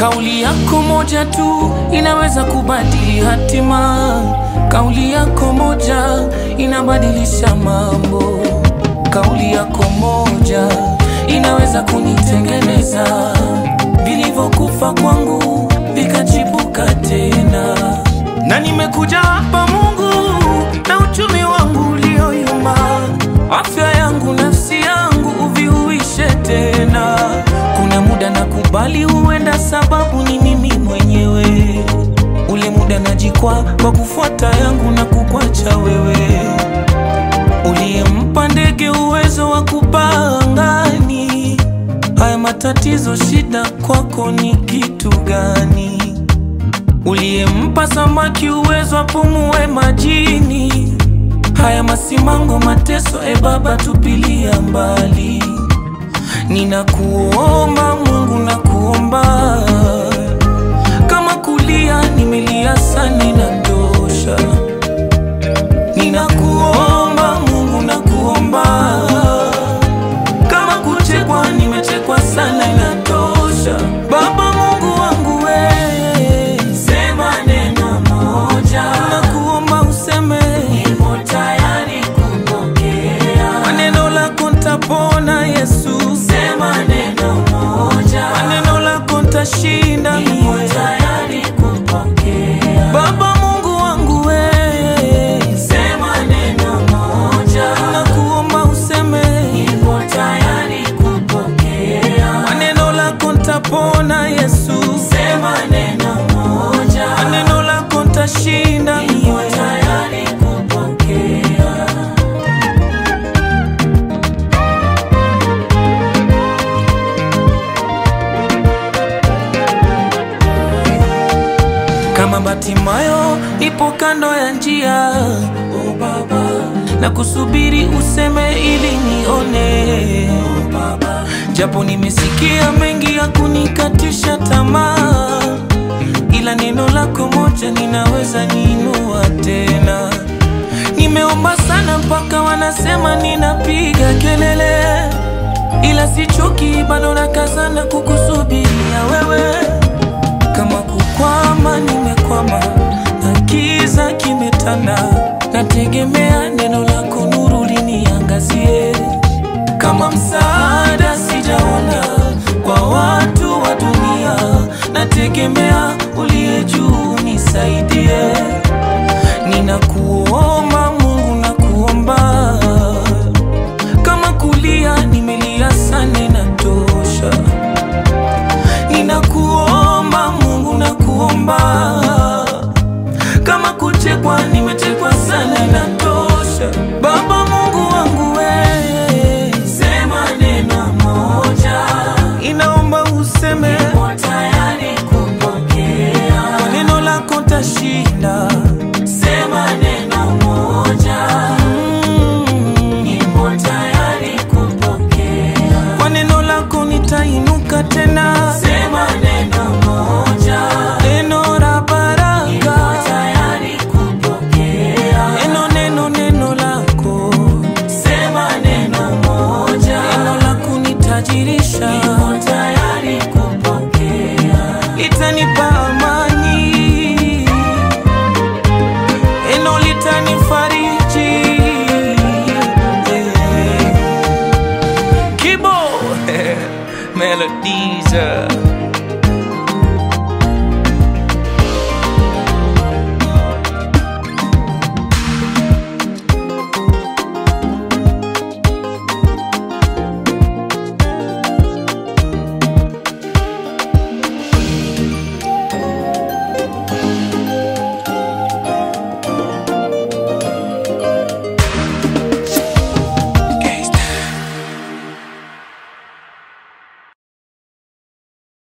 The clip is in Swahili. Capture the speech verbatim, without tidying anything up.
Kauli yako moja tu inaweza kubadili hatima. Kauli yako moja inabadilisha mambo. Kauli yako moja inaweza kunitengeneza. Vilivyokufa kwangu vikachipuka tena. Na nimekuja hapa Mungu na uchumi wangu ulioyumba. Afya yangu, nafsi yangu uviuishe tena. Kuna muda nakubali huenda sababu ni mimi mwenyewe. Ule muda najikwa kwa kufuata yangu na kukwacha wewe. Uliyempa ndege uwezo wa kupaa angani. Haya matatizo shida kwako ni kitu gani? Uliyempa samaki uwezo apumue majini. Haya masimango mateso e Baba tupilia mbali. Ninakuomba Mungu nakuomba. Kama kulia nimelia sana inatosha. Ninakuomba Mungu nakuomba. Kama kuchekwa nimechekwa sana inatosha. Baba Mungu wangu we, sema neno moja. Nakuomba useme nipo tayari kupokea. Maneno lako nitapona Yesu. Sema neno moja. Maneno lako nitashinda. Nipo tayari kupokea. Baba Mungu wangu we, sema neno moja. Nakuomba useme nipo tayari kupokea. Maneno lako nitapona Yesu. Sema neno moja. Maneno lako nitashinda. Nipo tayari kupokea. Kama Batimayo ipo kando ya njia, oh Baba, na kusubiri useme ili nione, oh Baba. Japo nimesikia mengi ya kunikatisha tamaa, ila neno lako moja ninaweza niinua tena. Nimeomba sana mpaka wanasema ninapiga kelele, ila sichoki bado nakazana kukusubiria wewe. Kama kukwama nimekwama na giza kimetanda, nategemea neno lako nuru liniangazie. Kama msaada sijaona kwa watu wa dunia, nategemea uliye juu nisaidie. Ninakuomba Mungu nakuomba. Kama kulia nimelia sana inatosha. Ninakuomba Mungu nakuomba. Kama kuchekwa nimechekwa sana inatosha. Baba Mungu wangu we, sema neno moja. Inaomba useme nipo tayari kupokea. Kwa neno lako tashinda. Sema neno moja. mm, Nipo tayari kupokea. Kwa neno lako nitainuka tena. Sema neno moja. Neno la baraka. Nipo tayari kupokea. Neno neno neno lako. Sema neno moja. Neno lako nitajirisha.